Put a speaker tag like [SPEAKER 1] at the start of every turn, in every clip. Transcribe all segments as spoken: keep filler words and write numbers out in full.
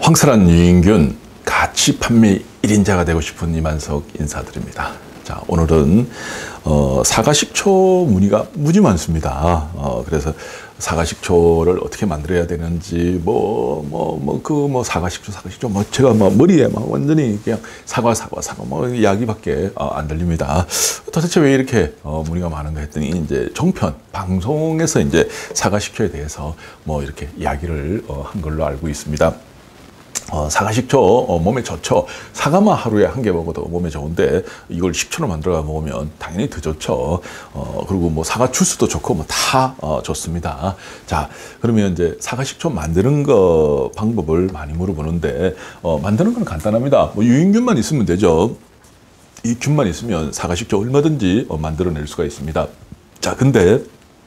[SPEAKER 1] 황설한 유인균 가치 판매 일 인자가 되고 싶은 이만석 인사드립니다. 자, 오늘은 어, 사과식초 문의가 무지 많습니다. 어, 그래서 사과식초를 어떻게 만들어야 되는지 뭐 뭐 뭐 그 뭐 사과식초 사과식초 뭐 제가 뭐 머리에 막 완전히 그냥 사과 사과 사과 뭐 이야기밖에 어, 안 들립니다. 도대체 왜 이렇게 어, 문의가 많은가 했더니 이제 종편 방송에서 이제 사과식초에 대해서 뭐 이렇게 이야기를 어, 한 걸로 알고 있습니다. 어, 사과식초 어, 몸에 좋죠. 사과만 하루에 한 개 먹어도 몸에 좋은데 이걸 식초로 만들어 먹으면 당연히 더 좋죠. 어, 그리고 뭐 사과 주스도 좋고 뭐 다 어, 좋습니다. 자, 그러면 이제 사과식초 만드는 거 방법을 많이 물어보는데 어, 만드는 건 간단합니다. 뭐 유인균만 있으면 되죠. 이 균만 있으면 사과식초 얼마든지 어, 만들어낼 수가 있습니다. 자, 근데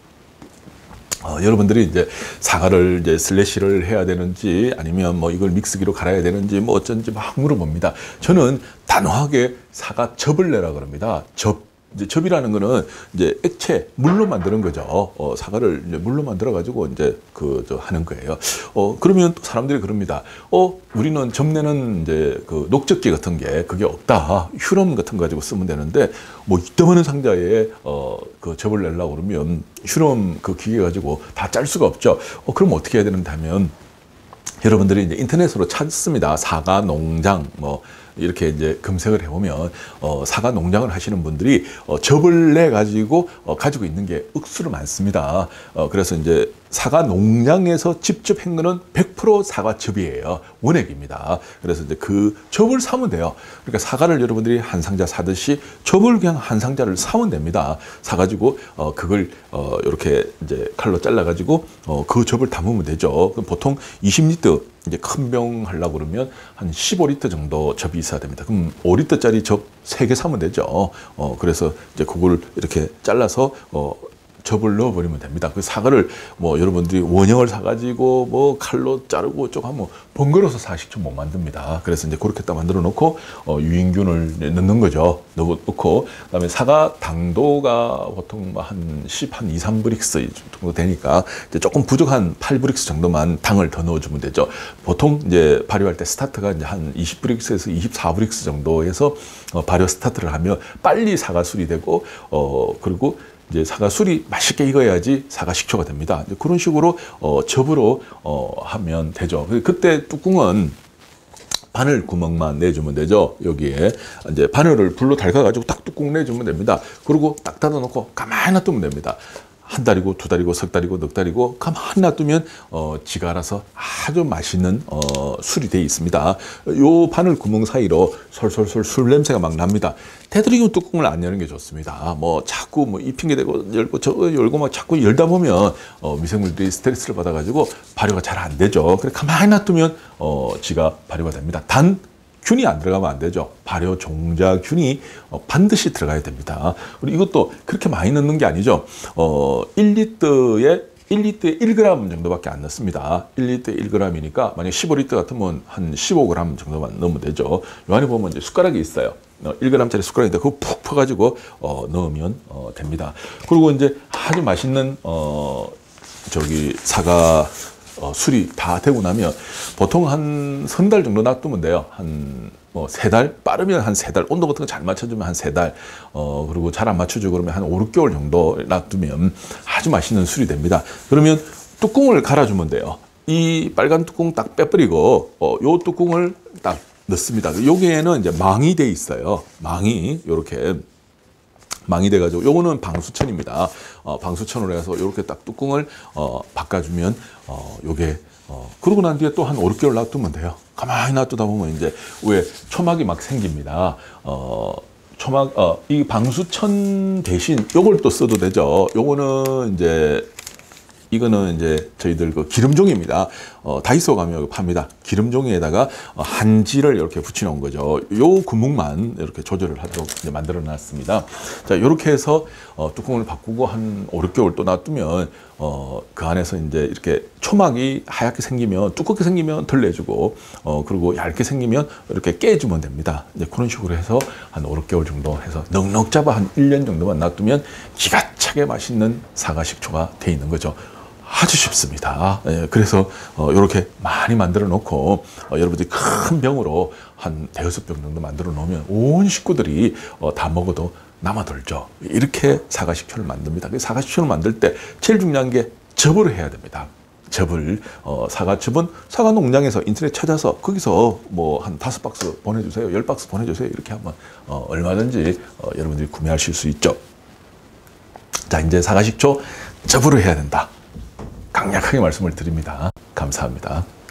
[SPEAKER 1] 어, 여러분들이 이제 사과를 이제 슬래시를 해야 되는지 아니면 뭐 이걸 믹스기로 갈아야 되는지 뭐 어쩐지 막 물어봅니다. 저는 단호하게 사과 즙을 내라 그럽니다. 즙. 이제 즙이라는 거는 이제 액체 물로 만드는 거죠. 어, 사과를 이제 물로 만들어 가지고 이제 그 저 하는 거예요. 어, 그러면 또 사람들이 그럽니다. 어, 우리는 즙 내는 이제 그 녹즙기 같은 게 그게 없다. 휴롬 같은 거 가지고 쓰면 되는데 뭐 이따만한 상자에 어, 그 즙을 내려고 그러면 휴롬 그 기계 가지고 다 짤 수가 없죠. 어, 그럼 어떻게 해야 되는가 하면 여러분들이 이제 인터넷으로 찾습니다. 사과 농장 뭐 이렇게 이제 검색을 해보면 어, 사과 농장을 하시는 분들이 어, 즙을 내 가지고 어, 가지고 있는 게 억수로 많습니다. 어, 그래서 이제 사과 농장에서 직접 한 거는 백 퍼센트 사과즙이에요. 원액입니다. 그래서 이제 그 즙을 사면 돼요. 그러니까 사과를 여러분들이 한 상자 사듯이 즙을 그냥 한 상자를 사면 됩니다. 사가지고 어, 그걸 어, 이렇게 이제 칼로 잘라가지고 어, 그 즙을 담으면 되죠. 그럼 보통 이십 리터 이제 큰 병 하려고 그러면 한 십오 리터 정도 즙이 있어야 됩니다. 그럼 오 리터짜리 즙 세 개 사면 되죠. 어, 그래서 이제 그걸 이렇게 잘라서 어, 즙을 넣어버리면 됩니다. 그 사과를 뭐 여러분들이 원형을 사가지고 뭐 칼로 자르고 쭉 하면 번거로워서 사식초 못 만듭니다. 그래서 이제 그렇게 딱 만들어 놓고 어, 유인균을 넣는 거죠. 넣고 그다음에 사과 당도가 보통 한 십, 한 이, 삼 브릭스 정도 되니까 이제 조금 부족한 팔 브릭스 정도만 당을 더 넣어주면 되죠. 보통 이제 발효할 때 스타트가 이제 한 이십 브릭스에서 이십사 브릭스 정도에서 어, 발효 스타트를 하면 빨리 사과 술이 되고 어, 그리고 이제 사과 술이 맛있게 익어야지 사과 식초가 됩니다. 이제 그런 식으로 어, 즙으로 어, 하면 되죠. 그때 뚜껑은 바늘 구멍만 내주면 되죠. 여기에 이제 바늘을 불로 달궈가지고 딱 뚜껑 내주면 됩니다. 그리고 딱 닫아놓고 가만히 놔두면 됩니다. 한 달이고 두 달이고 석 달이고 넉 달이고 가만히 놔두면 어, 지가 알아서 아주 맛있는 어, 술이 되어 있습니다. 요 바늘 구멍 사이로 솔솔솔 술 냄새가 막 납니다. 되도록이면 뚜껑을 안 여는 게 좋습니다. 뭐 자꾸 뭐 이 핑계 대고 열고 저거 열고 막 자꾸 열다 보면 어, 미생물들이 스트레스를 받아가지고 발효가 잘 안 되죠. 그래 가만히 놔두면 어, 지가 발효가 됩니다. 단 균이 안 들어가면 안 되죠. 발효 종자균이 반드시 들어가야 됩니다. 그리고 이것도 그렇게 많이 넣는 게 아니죠. 어, 일 리터에 일 리터에 일 그램 정도밖에 안 넣습니다. 일 리터에 일 그램이니까 만약 십오 리터 같으면 한 십오 그램 정도만 넣으면 되죠. 요 안에 보면 이제 숟가락이 있어요. 일 그램짜리 숟가락인데 그거 푹 퍼가지고 어, 넣으면 어, 됩니다. 그리고 이제 아주 맛있는 어, 저기 사과 어, 술이 다 되고 나면 보통 한 석 달 정도 놔두면 돼요. 한 뭐 세 달? 빠르면 한 세 달. 온도 같은 거 잘 맞춰주면 한 세 달. 어, 그리고 잘 안 맞춰주고 그러면 한 오, 육 개월 정도 놔두면 아주 맛있는 술이 됩니다. 그러면 뚜껑을 갈아주면 돼요. 이 빨간 뚜껑 딱 빼버리고 어, 요 뚜껑을 딱 넣습니다. 여기에는 이제 망이 돼 있어요. 망이 요렇게 망이 돼가지고 요거는 방수천입니다. 어, 방수천으로 해서 요렇게 딱 뚜껑을 어, 바꿔주면 어, 요게 어, 그러고 난 뒤에 또 한 오, 육 개월 놔두면 돼요. 가만히 놔두다 보면 이제 왜 초막이 막 생깁니다. 어, 초막 어, 이 방수천 대신 요걸 또 써도 되죠. 요거는 이제 이거는 이제 저희들 그 기름종이입니다. 어, 다이소 가면 팝니다. 기름종이에다가 어, 한지를 이렇게 붙여 놓은 거죠. 요 구멍만 이렇게 조절을 하도록 이제 만들어 놨습니다. 자, 요렇게 해서 어, 뚜껑을 바꾸고 한 오, 육 개월 또 놔두면 어, 그 안에서 이제 이렇게 초막이 하얗게 생기면 두껍게 생기면 덜 내주고 어, 그리고 얇게 생기면 이렇게 깨주면 됩니다. 이제 그런 식으로 해서 한 오, 육 개월 정도 해서 넉넉 잡아 한 일 년 정도만 놔두면 기가 차게 맛있는 사과 식초가 돼 있는 거죠. 아주 쉽습니다. 예, 그래서 어, 이렇게 많이 만들어 놓고 어, 여러분들이 큰 병으로 한 대여섯 병 정도 만들어 놓으면 온 식구들이 어, 다 먹어도 남아돌죠. 이렇게 사과식초를 만듭니다. 사과식초를 만들 때 제일 중요한 게 접을 해야 됩니다. 접을 어, 사과즙은 사과 농장에서 인터넷 찾아서 거기서 뭐 한 다섯 박스 보내주세요, 열 박스 보내주세요 이렇게 하면 어, 얼마든지 어, 여러분들이 구매하실 수 있죠. 자, 이제 사과식초 접을 해야 된다. 강력하게 말씀을 드립니다. 감사합니다.